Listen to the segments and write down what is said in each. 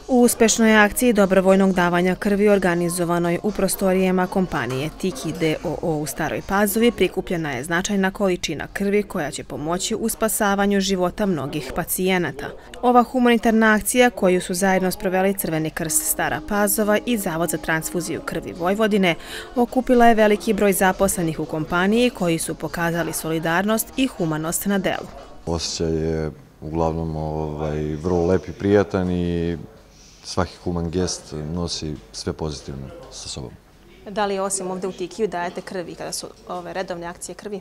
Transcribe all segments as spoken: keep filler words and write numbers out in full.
U uspešnoj akciji dobrovoljnog davanja krvi organizovanoj u prostorijama kompanije Tiki d o o u Staroj Pazovi prikupljena je značajna količina krvi koja će pomoći u spasavanju života mnogih pacijenata. Ova humanitarna akcija koju su zajedno sproveli Crveni krst Stara Pazova i Zavod za transfuziju krvi Vojvodine okupila je veliki broj zaposlenih u kompaniji koji su pokazali solidarnost i humanost na delu. Osjećaj je uglavnom ovaj, vrlo lep i prijatan i svaki human gest nosi sve pozitivno sa sobom. Da li osim ovdje u Tikiju dajete krvi kada su ove redovne akcije krvi?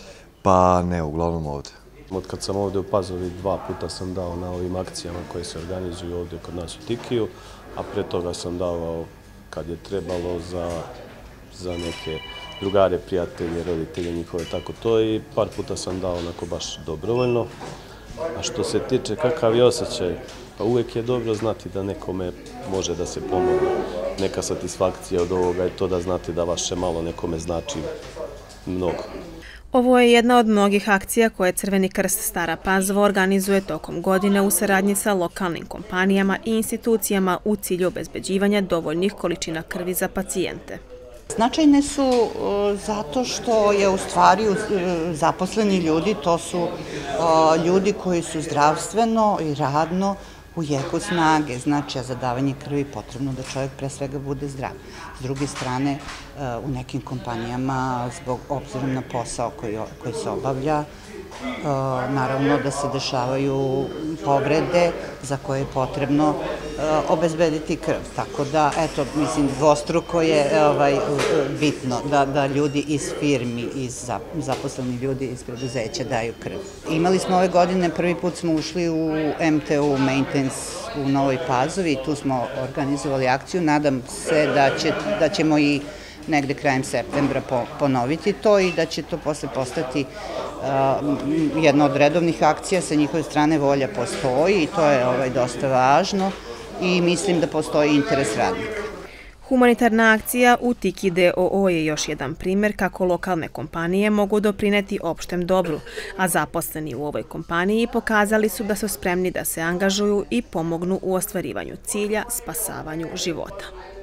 Pa ne, uglavnom ovdje. Od kad sam ovdje u Pazovi dva puta sam dao na ovim akcijama koje se organizuju ovdje kod nas u Tikiju, a pre toga sam davao kad je trebalo za, za neke drugare, prijatelje, roditelje njihove, tako to, i par puta sam dao onako baš dobrovoljno. A što se tiče kakav je osjećaj, pa uvijek je dobro znati da nekome može da se pomogne. Neka satisfakcija od ovoga je to da znate da vaše malo nekome znači mnogo. Ovo je jedna od mnogih akcija koje Crveni krst Stara Pazova organizuje tokom godine u saradnji sa lokalnim kompanijama i institucijama u cilju obezbeđivanja dovoljnih količina krvi za pacijente. Značajne su zato što je u stvari zaposleni ljudi, to su ljudi koji su zdravstveno i radno u jeku snage. Znači, za davanje krvi potrebno da čovjek pre svega bude zdrav. S druge strane, u nekim kompanijama, zbog obzirom na posao koji se obavlja, naravno da se dešavaju povrede za koje je potrebno obezbediti krv. Tako da, eto, mislim, dvostruko je bitno da ljudi iz firmi, zaposleni ljudi iz preduzeća daju krv. Imali smo ove godine, prvi put smo ušli u M T U Maintenance u Novoj Pazovi i tu smo organizovali akciju. Nadam se da ćemo i negde krajem septembra ponoviti to i da će to posle postati jedna od redovnih akcija. Sa njihove strane volja postoji i to je dosta važno i mislim da postoji interes radnika. Humanitarna akcija u Tiki d o o je još jedan primjer kako lokalne kompanije mogu doprineti opštem dobru, a zaposleni u ovoj kompaniji pokazali su da su spremni da se angažuju i pomognu u ostvarivanju cilja spasavanju života.